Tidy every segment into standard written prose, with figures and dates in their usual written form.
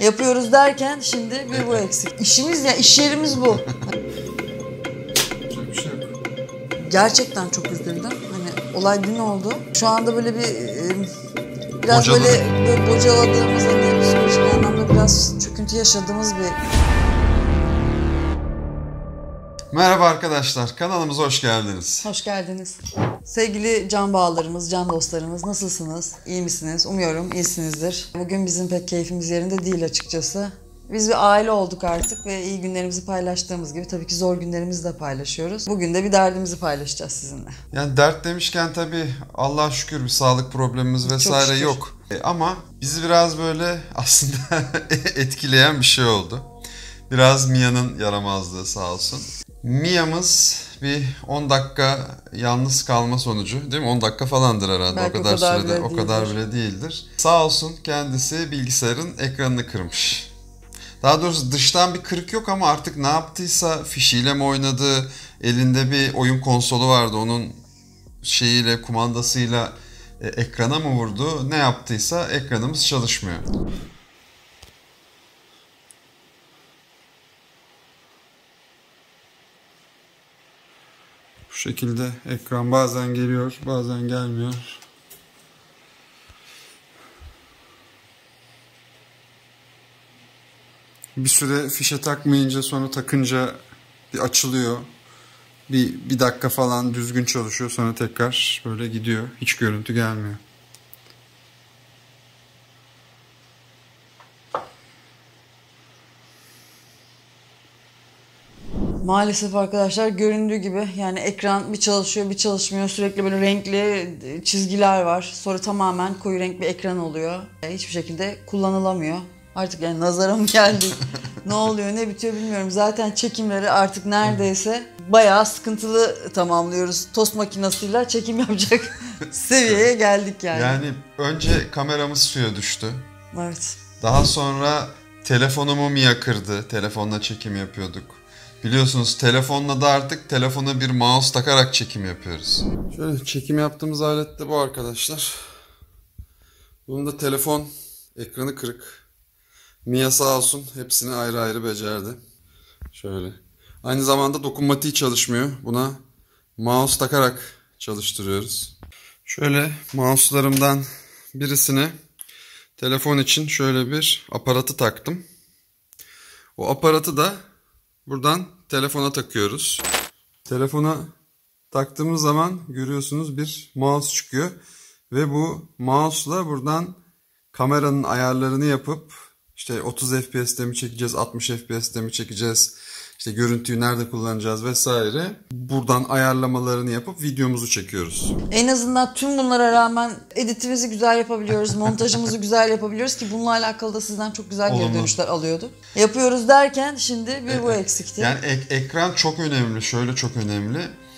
Yapıyoruz derken şimdi bir bu eksik. İşimiz ya, iş yerimiz bu. Çok bir şey yok. Gerçekten çok üzüldüm. Hani olay dün oldu. Şu anda böyle bir biraz Bocaladık. böyle bocaladığımız, hani psikolojik anlamda biraz çöküntü yaşadığımız bir... Merhaba arkadaşlar, kanalımıza hoş geldiniz. Hoş geldiniz. Sevgili can bağlarımız, can dostlarımız, nasılsınız? İyi misiniz? Umuyorum iyisinizdir. Bugün bizim pek keyfimiz yerinde değil açıkçası. Biz bir aile olduk artık ve iyi günlerimizi paylaştığımız gibi tabii ki zor günlerimizi de paylaşıyoruz. Bugün de bir derdimizi paylaşacağız sizinle. Yani dert demişken tabii Allah'a şükür bir sağlık problemimiz vesaire şükür. yok. Ama bizi biraz böyle aslında etkileyen bir şey oldu. Biraz Mia'nın yaramazlığı sağ olsun. Mia'mız bir 10 dakika yalnız kalma sonucu, değil mi? 10 dakika falandır herhalde. Belki o kadar sürede bile o kadar bile değildir. Sağ olsun kendisi bilgisayarın ekranını kırmış. Daha doğrusu dıştan bir kırık yok ama artık ne yaptıysa, fişiyle mi oynadı, elinde bir oyun konsolu vardı, onun şeyiyle, kumandasıyla ekrana mı vurdu, ne yaptıysa ekranımız çalışmıyor. Bu şekilde ekran bazen geliyor, bazen gelmiyor. Bir süre fişe takmayınca, sonra takınca bir açılıyor. Bir dakika falan düzgün çalışıyor, sonra tekrar böyle gidiyor. Hiç görüntü gelmiyor. Maalesef arkadaşlar göründüğü gibi yani ekran bir çalışıyor bir çalışmıyor, sürekli böyle renkli çizgiler var, sonra tamamen koyu renk bir ekran oluyor. Hiçbir şekilde kullanılamıyor. Artık yani nazara mı geldik, ne oluyor ne bitiyor bilmiyorum. Zaten çekimleri artık neredeyse bayağı sıkıntılı tamamlıyoruz. Tost makinesiyle çekim yapacak seviyeye geldik yani. Yani önce kameramız suya düştü. Evet. Daha sonra telefonumu Mia kırdı. Telefonla çekim yapıyorduk. Biliyorsunuz telefonla da artık telefona bir mouse takarak çekim yapıyoruz. Şöyle çekim yaptığımız alet de bu arkadaşlar. Bunun da telefon ekranı kırık. Mia sağ olsun hepsini ayrı ayrı becerdi. Şöyle. Aynı zamanda dokunmatiği çalışmıyor. Buna mouse takarak çalıştırıyoruz. Şöyle mouse'larımdan birisine telefon için şöyle bir aparatı taktım. O aparatı da buradan telefona takıyoruz. Telefona taktığımız zaman görüyorsunuz bir mouse çıkıyor. Ve bu mouse'la buradan kameranın ayarlarını yapıp işte 30 FPS'te mi çekeceğiz, 60 FPS'te mi çekeceğiz, işte görüntüyü nerede kullanacağız vesaire. Buradan ayarlamalarını yapıp videomuzu çekiyoruz. En azından tüm bunlara rağmen editimizi güzel yapabiliyoruz, montajımızı güzel yapabiliyoruz ki bununla alakalı da sizden çok güzel geri dönüşler alıyorduk. Yapıyoruz derken şimdi bir bu eksikti. Yani ekran çok önemli, şöyle çok önemli.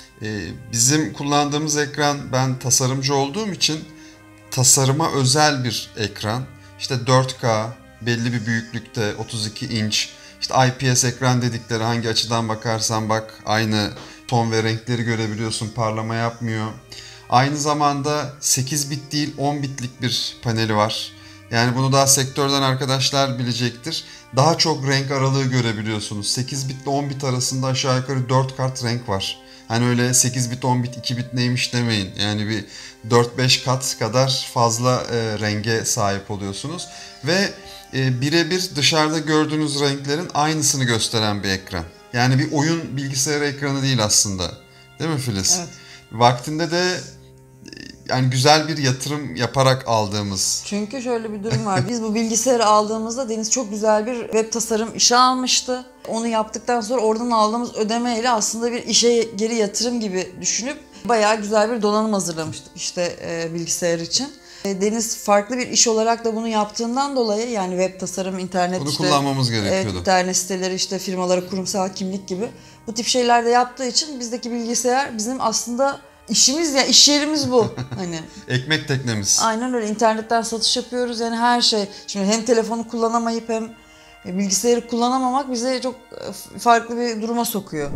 Bizim kullandığımız ekran, ben tasarımcı olduğum için tasarıma özel bir ekran. İşte 4K, belli bir büyüklükte, 32 inç. İşte IPS ekran dedikleri, hangi açıdan bakarsan bak aynı ton ve renkleri görebiliyorsun, parlama yapmıyor. Aynı zamanda 8 bit değil 10 bitlik bir paneli var. Yani bunu daha sektörden arkadaşlar bilecektir. Daha çok renk aralığı görebiliyorsunuz. 8 bit ile 10 bit arasında aşağı yukarı 4 kart renk var. Hani öyle 8 bit 10 bit 2 bit neymiş demeyin. Yani bir 4-5 kat kadar fazla renge sahip oluyorsunuz. Ve birebir dışarıda gördüğünüz renklerin aynısını gösteren bir ekran. Yani bir oyun bilgisayarı ekranı değil aslında. Değil mi Filiz? Evet. Vaktinde de yani güzel bir yatırım yaparak aldığımız. Çünkü şöyle bir durum var. Biz bu bilgisayarı aldığımızda Deniz çok güzel bir web tasarım işi almıştı. Onu yaptıktan sonra oradan aldığımız ödemeyle aslında bir işe geri yatırım gibi düşünüp bayağı güzel bir donanım hazırlamıştık işte bilgisayar için. Deniz farklı bir iş olarak da bunu yaptığından dolayı yani web tasarım, internet Bunu işte, kullanmamız gerekiyordu. internet siteleri, işte firmalara kurumsal kimlik gibi bu tip şeyler de yaptığı için bizdeki bilgisayar bizim aslında işimiz ya, iş yerimiz bu. Hani Ekmek teknemiz. aynen öyle, internetten satış yapıyoruz yani her şey. Şimdi hem telefonu kullanamayıp hem bilgisayarı kullanamamak bizi çok farklı bir duruma sokuyor.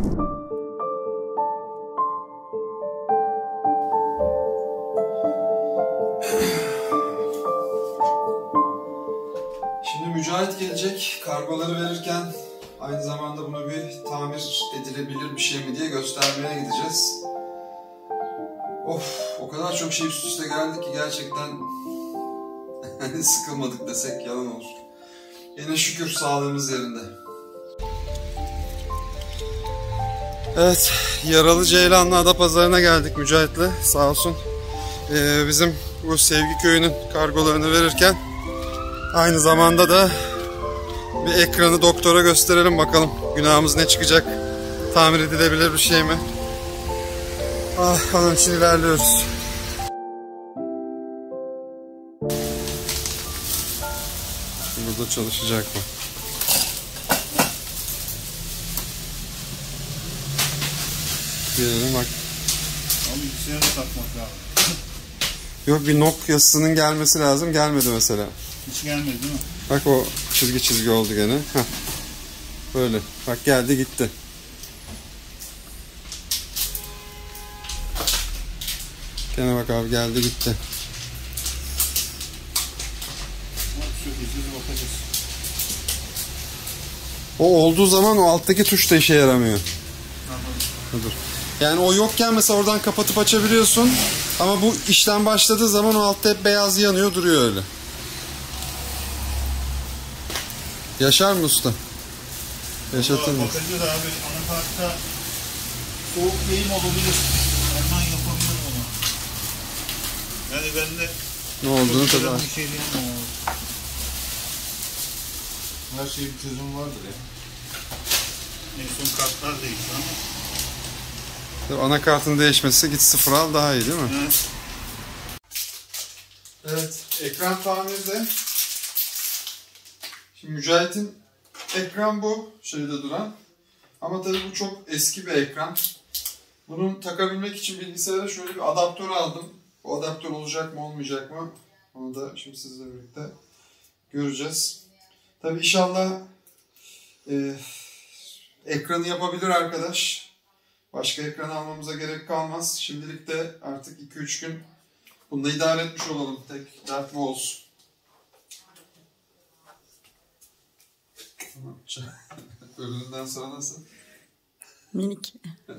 Şimdi Mücahit gelecek. Kargoları verirken aynı zamanda bunu bir tamir edilebilir bir şey mi diye göstermeye gideceğiz. Of, o kadar çok şey üst üste geldi ki gerçekten sıkılmadık desek yalan olur. Yine şükür sağlığımız yerinde. Evet, Yaralı Ceylanlı Adapazarı'na geldik Mücahit'le, sağ olsun. Bizim bu Sevgi Köyü'nün kargolarını verirken aynı zamanda da bir ekranı doktora gösterelim bakalım günahımız ne çıkacak, tamir edilebilir bir şey mi? Onun için ilerliyoruz. Burada çalışacak mı? Girelim bak. Abi bilgisayara da takmak lazım. Yok, bir nok yazısının gelmesi lazım. Gelmedi mesela. Hiç gelmedi değil mi? Bak o çizgi oldu gene. Heh. Böyle. Bak geldi gitti. Gene bak abi geldi gitti. Bakacağız. O olduğu zaman o alttaki tuş da işe yaramıyor. Dur. Yani o yokken mesela oradan kapatıp açabiliyorsun. Ama bu işlem başladığı zaman o altta hep beyaz yanıyor duruyor öyle. Yaşar mı usta? Yaşatır mı? Bakacağız abi. Anakartta soğuk yayım olabilir. Hemen yapabilirim onu. Yani ben de Ne olduğunu çok tabii. bir şey diyemem abi. Her şeyin bir çözümü vardır ya. En son kartlar değişti ama. Anakartın değişmesi, git sıfır al daha iyi değil mi? Evet. Evet, ekran tamirde. Şimdi Mücahit'in ekran bu şeyde duran. Ama tabii bu çok eski bir ekran. Bunu takabilmek için bilgisayara şöyle bir adaptör aldım. Bu adaptör olacak mı olmayacak mı? Onu da şimdi sizle birlikte göreceğiz. Tabii inşallah ekranı yapabilir arkadaş. Başka ekran almamıza gerek kalmaz. Şimdilik de artık 2-3 gün bununla idare etmiş olalım. Tek dert bu olsun. Öbüründen sonra nasıl? Minik.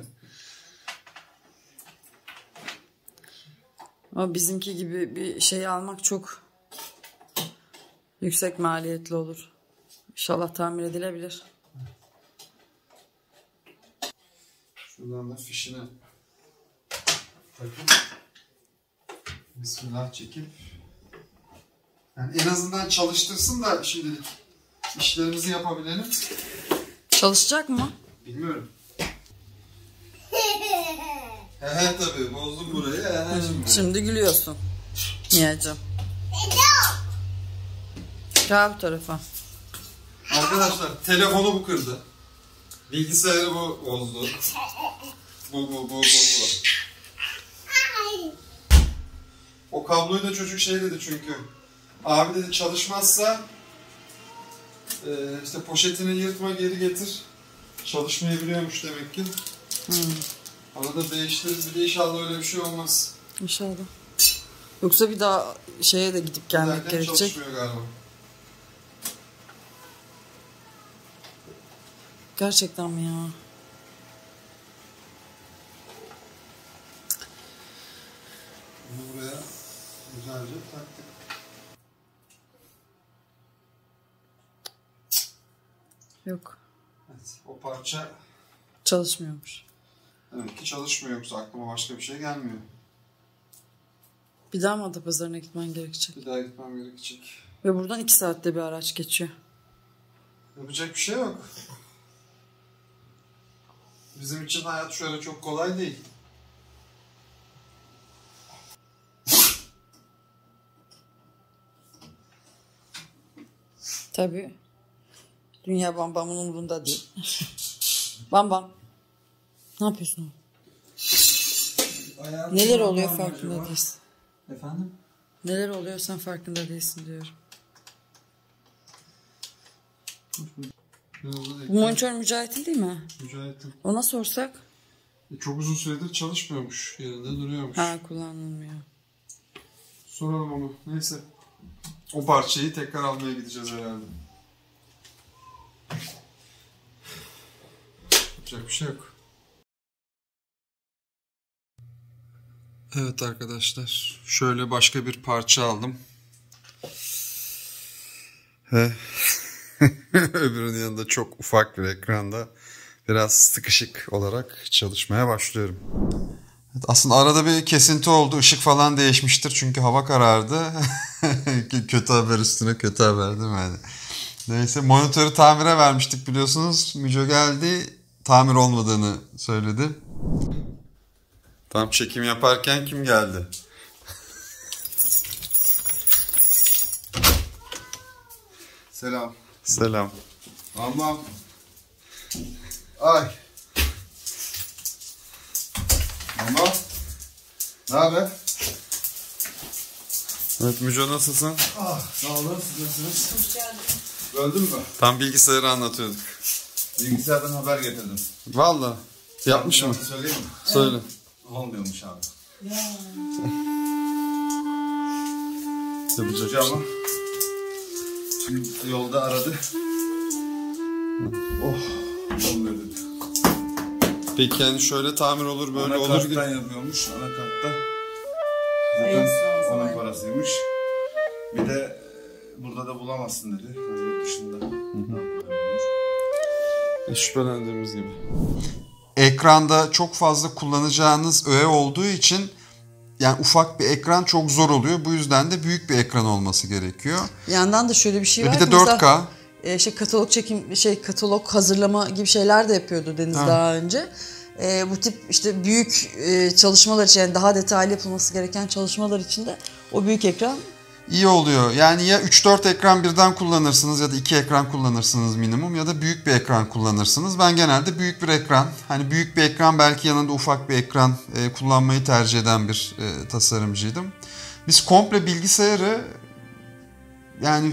Ama bizimki gibi bir şey almak çok yüksek maliyetli olur. İnşallah tamir edilebilir. Şuradan da fişini takıp Bismillah çekip yani en azından çalıştırsın da şimdilik işlerimizi yapabilelim. Çalışacak mı? Bilmiyorum. He tabii bozdum burayı. Şimdi gülüyorsun. Niyacığım. Gel bu tarafa. Arkadaşlar telefonu bu kırdı. Bilgisayarı bu bozdu. Bu. O kabloyu da çocuk şey dedi çünkü. Abi dedi çalışmazsa işte poşetini yırtma geri getir. Çalışmayı biliyormuş demek ki. Onu da değiştiririz. Bir de inşallah öyle bir şey olmaz. İnşallah. Yoksa bir daha şeye de gidip gelmek Giderken gerekecek. çalışmıyor galiba. Gerçekten mi ya? Bunu buraya güzelce taktık. Yok. Evet, o parça Çalışmıyormuş. demek ki çalışmıyor, yoksa aklıma başka bir şey gelmiyor. Bir daha mı Adapazarı'na gitmen gerekecek? Bir daha gitmem gerekecek. Ve buradan 2 saatte bir araç geçiyor. Yapacak bir şey yok. Bizim için hayat şöyle çok kolay değil. Tabii. Dünya Bambam'ın umurunda değil. Bambam. Ne yapıyorsun? Neler oluyor farkında değilsin. Efendim? Neler oluyor sen farkında değilsin diyorum. Bu monitör Mücahit'in değil mi? Mücahit'in. Ona sorsak. Çok uzun süredir çalışmıyormuş. Yerinde duruyormuş. Ha, kullanılmıyor. Soralım onu. Neyse. O parçayı tekrar almaya gideceğiz herhalde. Yapacak bir şey yok. Evet arkadaşlar, şöyle başka bir parça aldım. Ve öbürünün yanında çok ufak bir ekranda biraz sıkışık olarak çalışmaya başlıyorum. Evet, aslında arada bir kesinti oldu. Işık falan değişmiştir çünkü hava karardı. Kötü haber üstüne kötü haber değil mi yani? Neyse, monitörü tamire vermiştik biliyorsunuz. Müco geldi, tamir olmadığını söyledi. Tam çekim yaparken kim geldi? Selam. Selam. Aman. Ay. Mama. Ne haber? Evet Müco, nasılsın? Sağ olun. Siz nasılsınız? Hoş geldin. Öldün mü? Tam bilgisayarı anlatıyorduk. Bilgisayardan haber getirdim. Vallahi yapmış mı? Söyleyeyim mi? Söyle. Olmuyormuş abi. Yapacak bir Hocam şey. ama şimdi yolda aradı. Olmuyor dedi. Peki yani şöyle tamir olur böyle olur gibi. Anakarttan yapıyormuş. Anakartta. Zaten onun parasıymış. Bir de burada da bulamazsın dedi. Hani yurt dışında. Şüphelendiğimiz gibi. Ekranda çok fazla kullanacağınız öğe olduğu için yani ufak bir ekran çok zor oluyor. Bu yüzden de büyük bir ekran olması gerekiyor. Bir yandan da şöyle bir şey var. Bir de ki mesela, 4K. katalog çekim, katalog hazırlama gibi şeyler de yapıyordu Deniz daha önce. Bu tip işte büyük çalışmalar için, yani daha detaylı yapılması gereken çalışmalar için de o büyük ekran İyi oluyor. Yani ya 3-4 ekran birden kullanırsınız ya da 2 ekran kullanırsınız minimum ya da büyük bir ekran kullanırsınız. Ben genelde büyük bir ekran, hani büyük bir ekran belki yanında ufak bir ekran kullanmayı tercih eden bir tasarımcıydım. Biz komple bilgisayarı yani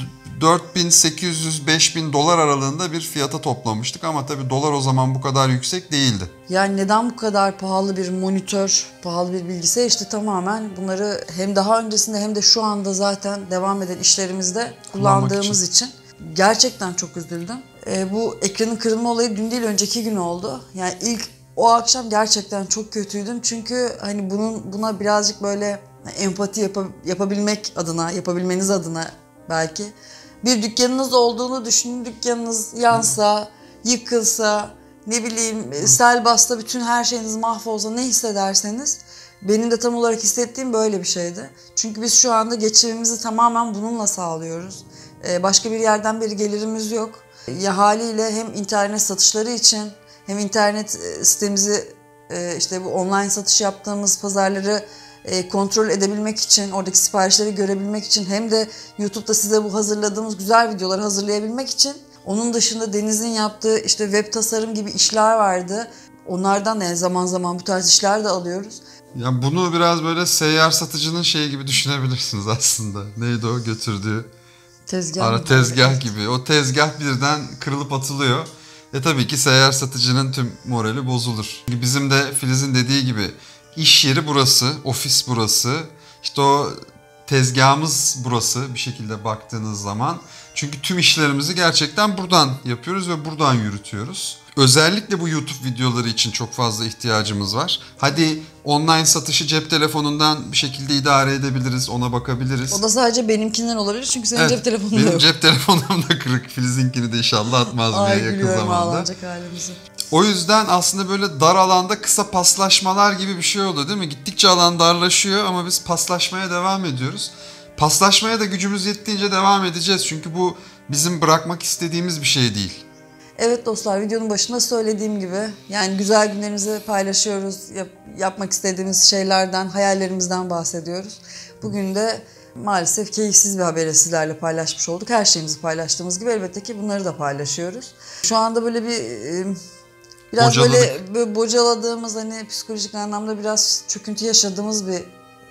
4.800-5.000 dolar aralığında bir fiyata toplamıştık ama tabii dolar o zaman bu kadar yüksek değildi. Yani neden bu kadar pahalı bir monitör, pahalı bir bilgisayar? İşte tamamen bunları hem daha öncesinde hem de şu anda zaten devam eden işlerimizde kullandığımız için gerçekten çok üzüldüm. Bu ekranın kırılma olayı dün değil önceki gün oldu. Yani ilk o akşam gerçekten çok kötüydüm. Çünkü hani buna birazcık böyle empati yapabilmek adına, yapabilmeniz adına belki bir dükkanınız olduğunu düşünün. Dükkanınız yansa, yıkılsa, ne bileyim sel bassa, bütün her şeyiniz mahvolsa ne hissederseniz benim de tam olarak hissettiğim böyle bir şeydi. Çünkü biz şu anda geçimimizi tamamen bununla sağlıyoruz. Başka bir yerden bir gelirimiz yok. Ya haliyle hem internet satışları için hem internet sitemizi işte bu online satış yaptığımız pazarları kontrol edebilmek için, oradaki siparişleri görebilmek için hem de YouTube'da size bu hazırladığımız güzel videoları hazırlayabilmek için. Onun dışında Deniz'in yaptığı işte web tasarım gibi işler vardı. Onlardan da zaman zaman bu tarz işler de alıyoruz. Ya bunu biraz böyle seyyar satıcının şeyi gibi düşünebilirsiniz aslında. Neydi o götürdüğü? Tezgah gibi. O tezgah birden kırılıp atılıyor. Tabii ki seyyar satıcının tüm morali bozulur. Çünkü bizim de Filiz'in dediği gibi iş yeri burası, ofis burası. İşte o tezgahımız burası bir şekilde baktığınız zaman. Çünkü tüm işlerimizi gerçekten buradan yapıyoruz ve buradan yürütüyoruz. Özellikle bu YouTube videoları için çok fazla ihtiyacımız var. Hadi online satışı cep telefonundan bir şekilde idare edebiliriz, ona bakabiliriz. O da sadece benimkinden olabilir çünkü senin cep telefonun benim yok. cep telefonum da kırık. Filiz'inkini de inşallah atmaz mı yakın zamanda. Ağlanacak halimizi. O yüzden aslında böyle dar alanda kısa paslaşmalar gibi bir şey oldu değil mi? Gittikçe alan darlaşıyor ama biz paslaşmaya devam ediyoruz. Paslaşmaya da gücümüz yettiğince devam edeceğiz. Çünkü bu bizim bırakmak istediğimiz bir şey değil. Evet dostlar, videonun başında söylediğim gibi yani güzel günlerimizi paylaşıyoruz. Yapmak istediğimiz şeylerden, hayallerimizden bahsediyoruz. Bugün de maalesef keyifsiz bir haberi sizlerle paylaşmış olduk. Her şeyimizi paylaştığımız gibi elbette ki bunları da paylaşıyoruz. Şu anda böyle biraz böyle bocaladığımız, hani psikolojik anlamda biraz çöküntü yaşadığımız bir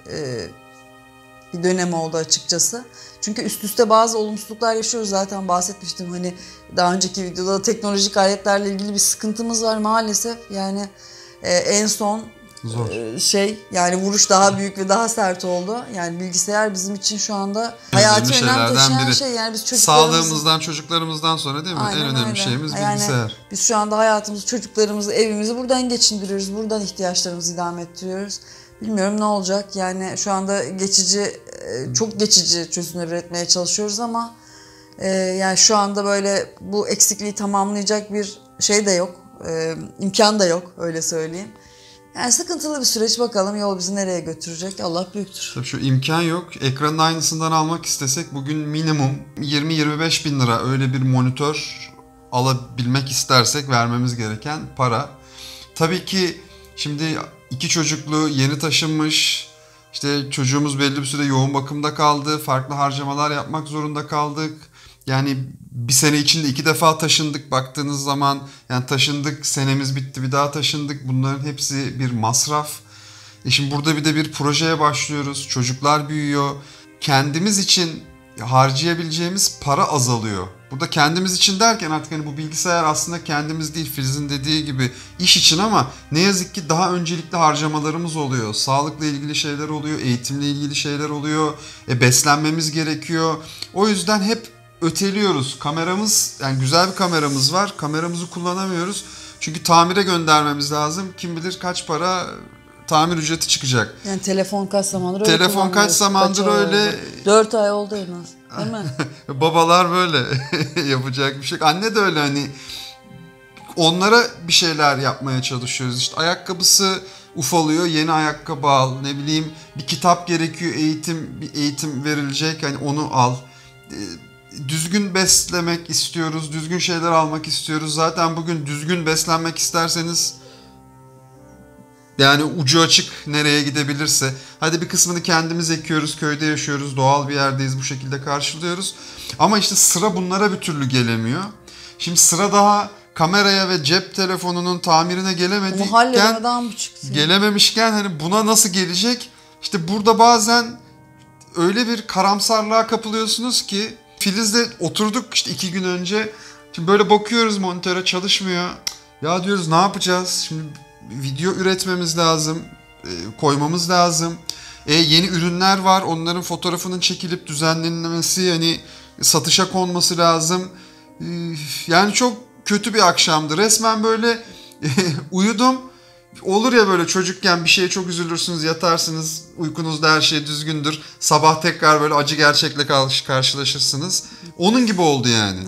dönem oldu açıkçası. Çünkü üst üste bazı olumsuzluklar yaşıyoruz, zaten bahsetmiştim. Hani daha önceki videoda teknolojik aletlerle ilgili bir sıkıntımız var maalesef. Yani en son Zor. Yani vuruş daha büyük ve daha sert oldu. Yani bilgisayar bizim için şu anda hayati önem şeylerden taşıyan biri. şey. Yani biz çocuklarımızı... Sağlığımızdan, çocuklarımızdan sonra değil mi? Aynen en önemli öyle. şeyimiz Yani bilgisayar. biz şu anda hayatımızı, çocuklarımızı, evimizi buradan geçindiriyoruz. Buradan ihtiyaçlarımızı idame ettiriyoruz. Bilmiyorum ne olacak. Yani şu anda çok geçici çözümler üretmeye çalışıyoruz ama yani şu anda böyle bu eksikliği tamamlayacak bir şey de yok. İmkan da yok, öyle söyleyeyim. Yani sıkıntılı bir süreç, bakalım yol bizi nereye götürecek, Allah büyüktür. Tabii şu imkan yok. Ekranın aynısından almak istesek bugün minimum 20-25 bin lira öyle bir monitör alabilmek istersek vermemiz gereken para. Tabii ki şimdi 2 çocuklu, yeni taşınmış, işte çocuğumuz belli bir süre yoğun bakımda kaldı, farklı harcamalar yapmak zorunda kaldık. Yani bir sene içinde 2 defa taşındık baktığınız zaman. Yani taşındık, senemiz bitti, bir daha taşındık. Bunların hepsi bir masraf. Şimdi burada bir de bir projeye başlıyoruz. Çocuklar büyüyor. Kendimiz için harcayabileceğimiz para azalıyor. Burada kendimiz için derken artık hani bu bilgisayar aslında kendimiz değil, Filiz'in dediği gibi iş için, ama ne yazık ki daha öncelikli harcamalarımız oluyor. Sağlıkla ilgili şeyler oluyor, eğitimle ilgili şeyler oluyor. Beslenmemiz gerekiyor. O yüzden hep öteliyoruz. Kameramız, yani güzel bir kameramız var. Kameramızı kullanamıyoruz. Çünkü tamire göndermemiz lazım. Kim bilir kaç para tamir ücreti çıkacak. Yani telefon kaç zamandır öyle Telefon kaç kullanıyoruz. zamandır öyle. Oldu? 4 ay oldu en az. Değil mi? Babalar böyle yapacak bir şey. Anne de öyle, hani onlara bir şeyler yapmaya çalışıyoruz. İşte ayakkabısı ufalıyor, yeni ayakkabı al. Ne bileyim, bir kitap gerekiyor, bir eğitim verilecek, hani onu al. Düzgün beslemek istiyoruz, düzgün şeyler almak istiyoruz. Zaten bugün düzgün beslenmek isterseniz yani ucu açık nereye gidebilirse. Hadi bir kısmını kendimiz ekiyoruz, köyde yaşıyoruz, doğal bir yerdeyiz, bu şekilde karşılıyoruz. Ama işte sıra bunlara bir türlü gelemiyor. Şimdi sıra daha kameraya ve cep telefonunun tamirine gelememişken hani buna nasıl gelecek? İşte burada bazen öyle bir karamsarlığa kapılıyorsunuz ki, Filiz'le oturduk işte 2 gün önce. Şimdi böyle bakıyoruz monitöre, çalışmıyor. Ya diyoruz ne yapacağız? Şimdi video üretmemiz lazım, koymamız lazım. Yeni ürünler var, onların fotoğrafının çekilip düzenlenmesi, yani satışa konması lazım. Yani çok kötü bir akşamdı. Resmen böyle uyudum. Olur ya böyle çocukken bir şeye çok üzülürsünüz, yatarsınız, uykunuzda her şey düzgündür. Sabah tekrar böyle acı gerçekle karşılaşırsınız. Onun gibi oldu yani.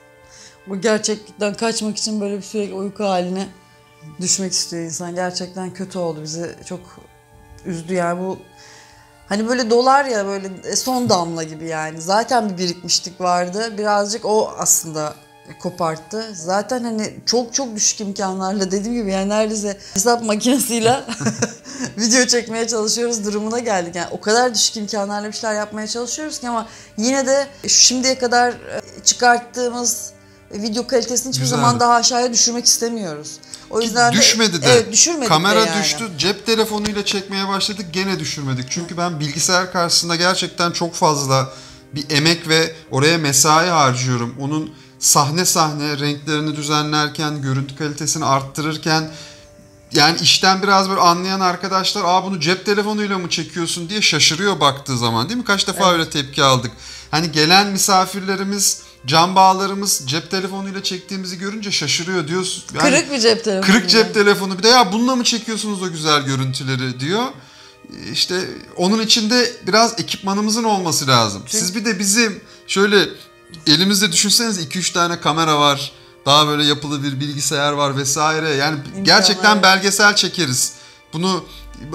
Bu gerçekten kaçmak için böyle bir sürekli uyku haline düşmek istiyor insan. Gerçekten kötü oldu, bizi çok üzdü yani bu. Hani böyle dolar ya, böyle son damla gibi yani. Zaten bir birikmişlik vardı. Birazcık o aslında koparttı. Zaten hani çok çok düşük imkanlarla, dediğim gibi yani neredeyse hesap makinesiyle video çekmeye çalışıyoruz durumuna geldik. Yani o kadar düşük imkanlarla bir şeyler yapmaya çalışıyoruz ki, ama yine de şimdiye kadar çıkarttığımız video kalitesini hiçbir zaman daha aşağıya düşürmek istemiyoruz. O yüzden düşmedi de. Evet, düşürmedik Kamera de yani. düştü. Cep telefonuyla çekmeye başladık, gene düşürmedik. Çünkü ben bilgisayar karşısında gerçekten çok fazla bir emek ve oraya mesai harcıyorum. Onun sahne sahne renklerini düzenlerken, görüntü kalitesini arttırırken, yani işten biraz böyle anlayan arkadaşlar bunu cep telefonuyla mı çekiyorsun diye şaşırıyor baktığı zaman, değil mi? Kaç defa öyle tepki aldık. Hani gelen misafirlerimiz, can bağlarımız cep telefonuyla çektiğimizi görünce şaşırıyor, diyorsun. Yani, kırık bir cep telefonu. Kırık cep telefonu, bir de ya bununla mı çekiyorsunuz o güzel görüntüleri diyor. İşte onun içinde biraz ekipmanımızın olması lazım. Siz bir de bizim şöyle elimizde düşünseniz 2-3 tane kamera var. Daha böyle yapılı bir bilgisayar var vesaire. Yani gerçekten belgesel çekeriz. Bunu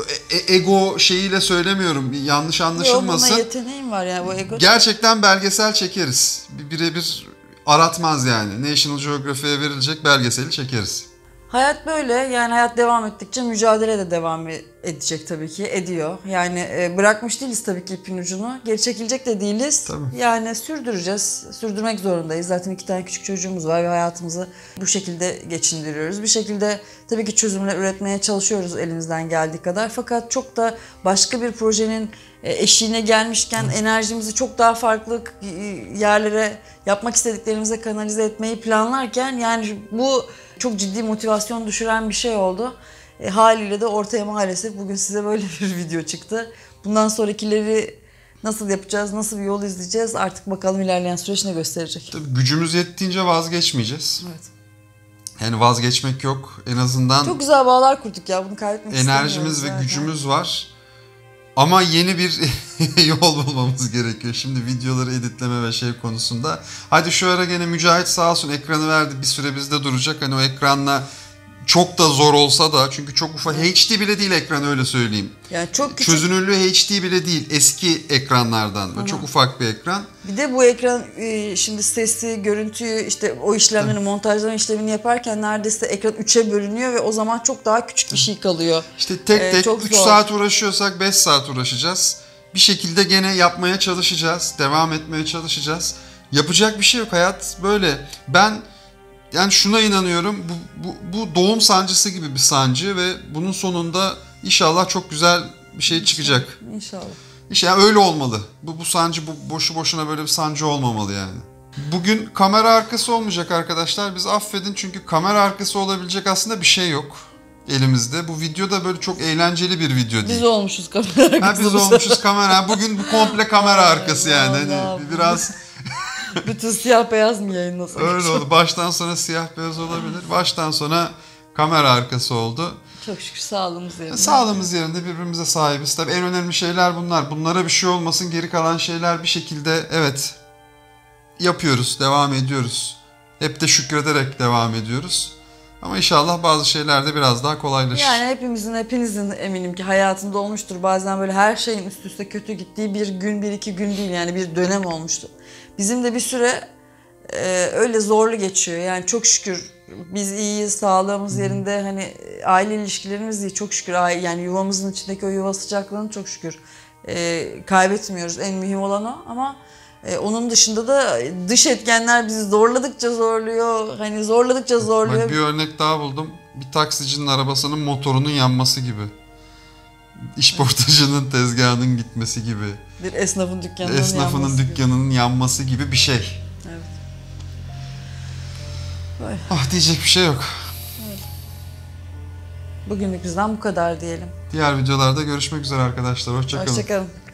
ego şeyiyle söylemiyorum. Yanlış anlaşılmasın. Yok, buna yeteneğim var yani, bu ego. Gerçekten belgesel çekeriz. Birebir aratmaz yani. National Geographic'e verilecek belgeseli çekeriz. Hayat böyle yani, hayat devam ettikçe mücadele de devam edecek tabii ki, ediyor. Yani bırakmış değiliz tabii ki ipin ucunu, geri çekilecek de değiliz. Tabii. Yani sürdüreceğiz, sürdürmek zorundayız. Zaten 2 tane küçük çocuğumuz var ve hayatımızı bu şekilde geçindiriyoruz. Bir şekilde tabii ki çözümler üretmeye çalışıyoruz elimizden geldiği kadar. Fakat çok da başka bir projenin eşiğine gelmişken enerjimizi çok daha farklı yerlere, yapmak istediklerimize kanalize etmeyi planlarken, yani bu çok ciddi motivasyon düşüren bir şey oldu. Haliyle de ortaya maalesef bugün size böyle bir video çıktı. Bundan sonrakileri nasıl yapacağız, nasıl bir yol izleyeceğiz artık bakalım ilerleyen süreç ne gösterecek. Tabii gücümüz yettiğince vazgeçmeyeceğiz. Evet. Yani vazgeçmek yok. En azından Çok güzel bağlar kurduk ya, bunu kaybetmek istemiyoruz. enerjimiz ve zaten. gücümüz var. Ama yeni bir yol bulmamız gerekiyor. Şimdi videoları editleme ve şey konusunda. Hadi şu ara gene Mücahit sağ olsun ekranı verdi. Bir süre bizde duracak. Hani o ekranla çok da zor olsa da, çünkü çok ufak, HD bile değil ekran, öyle söyleyeyim. Yani çok küçük. Çözünürlüğü HD bile değil. Eski ekranlardan. Böyle çok ufak bir ekran. Bir de bu ekran şimdi sesi, görüntüyü, işte o işlemleri, montajlama işlemini yaparken neredeyse ekran 3'e bölünüyor ve o zaman çok daha küçük bir şey kalıyor. İşte tek çok 3 zor. saat uğraşıyorsak 5 saat uğraşacağız. Bir şekilde gene yapmaya çalışacağız. Devam etmeye çalışacağız. Yapacak bir şey yok. Hayat böyle. Ben yani şuna inanıyorum. Bu doğum sancısı gibi bir sancı ve bunun sonunda inşallah çok güzel bir şey çıkacak. İnşallah. İşte yani öyle olmalı. Bu sancı boşu boşuna böyle bir sancı olmamalı yani. Bugün kamera arkası olmayacak arkadaşlar. Biz affedin, çünkü kamera arkası olabilecek aslında bir şey yok elimizde. Bu video da böyle çok eğlenceli bir video değil. Biz olmuşuz kamera arkası. Biz olmuşuz kamera. Bugün bu komple kamera arkası yani. Hani Vallahi. biraz Bütün siyah beyaz mı yayınlasak? öyle oldu. Baştan sona siyah beyaz olabilir. Baştan sona kamera arkası oldu. Çok şükür sağlığımız yerinde. Sağlığımız yerinde, birbirimize sahibiz. Tabii en önemli şeyler bunlar. Bunlara bir şey olmasın. Geri kalan şeyler bir şekilde evet yapıyoruz, devam ediyoruz. Hep de şükrederek devam ediyoruz. Ama inşallah bazı şeyler de biraz daha kolaylaşır. Yani hepinizin eminim ki hayatında olmuştur. Bazen böyle her şeyin üst üste kötü gittiği bir gün, bir iki gün değil, yani bir dönem olmuştu. Bizim de bir süre öyle zorlu geçiyor. Yani çok şükür biz iyiyiz, sağlığımız yerinde, hani aile ilişkilerimiz iyi çok şükür. Yani yuvamızın içindeki o yuva sıcaklığını çok şükür kaybetmiyoruz. En mühim olan o, ama onun dışında da dış etkenler bizi zorladıkça zorluyor. Hani zorladıkça zorluyor. Bak bir örnek daha buldum. Bir taksicinin arabasının motorunun yanması gibi. İşportacının tezgahının gitmesi gibi. Bir esnafın dükkanının Esnafının yanması gibi. dükkanının yanması gibi bir şey. Evet. Böyle. Ah, diyecek bir şey yok. Bugünlük bizden bu kadar diyelim. Diğer videolarda görüşmek üzere arkadaşlar. Hoşça kalın. Hoşçakalın.